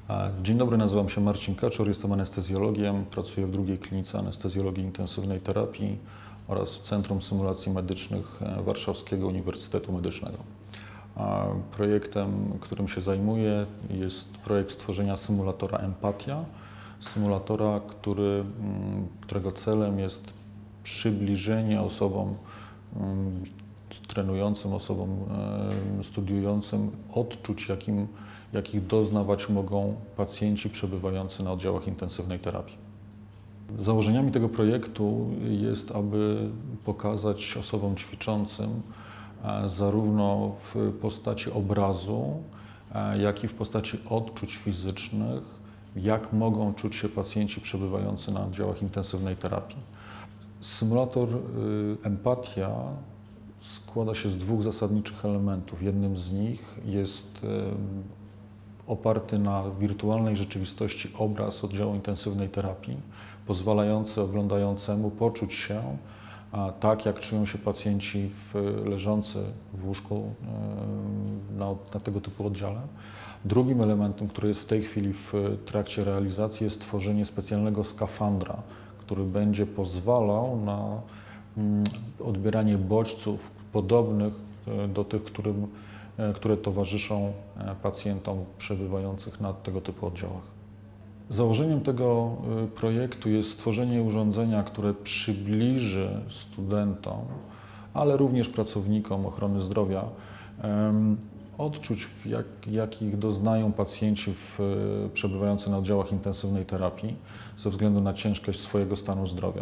Dzień dobry, nazywam się Marcin Kaczor, jestem anestezjologiem, pracuję w drugiej klinice anestezjologii intensywnej terapii oraz w Centrum Symulacji Medycznych Warszawskiego Uniwersytetu Medycznego. Projektem, którym się zajmuję, jest projekt stworzenia symulatora Empatia, symulatora, którego celem jest przybliżenie osobom trenującym, osobom studiującym odczuć, jakich doznawać mogą pacjenci przebywający na oddziałach intensywnej terapii. Założeniami tego projektu jest, aby pokazać osobom ćwiczącym zarówno w postaci obrazu, jak i w postaci odczuć fizycznych, jak mogą czuć się pacjenci przebywający na oddziałach intensywnej terapii. Symulator Empatia składa się z dwóch zasadniczych elementów. Jednym z nich jest oparty na wirtualnej rzeczywistości obraz oddziału intensywnej terapii, pozwalający oglądającemu poczuć się tak, jak czują się pacjenci leżący w łóżku na tego typu oddziale. Drugim elementem, który jest w tej chwili w trakcie realizacji, jest stworzenie specjalnego skafandra, który będzie pozwalał na odbieranie bodźców podobnych do tych, które towarzyszą pacjentom przebywających na tego typu oddziałach. Założeniem tego projektu jest stworzenie urządzenia, które przybliży studentom, ale również pracownikom ochrony zdrowia odczuć, jakich doznają pacjenci przebywający na oddziałach intensywnej terapii ze względu na ciężkość swojego stanu zdrowia.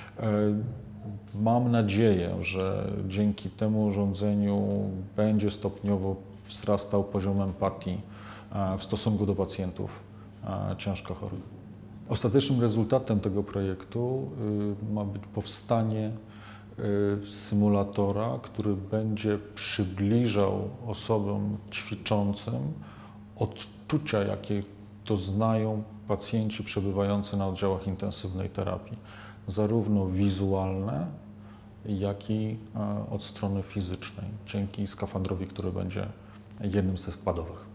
Mam nadzieję, że dzięki temu urządzeniu będzie stopniowo wzrastał poziom empatii w stosunku do pacjentów ciężko chorych. Ostatecznym rezultatem tego projektu ma być powstanie symulatora, który będzie przybliżał osobom ćwiczącym odczucia, jakie doznają pacjenci przebywający na oddziałach intensywnej terapii, zarówno wizualne, jak i od strony fizycznej, dzięki skafandrowi, który będzie jednym ze składowych.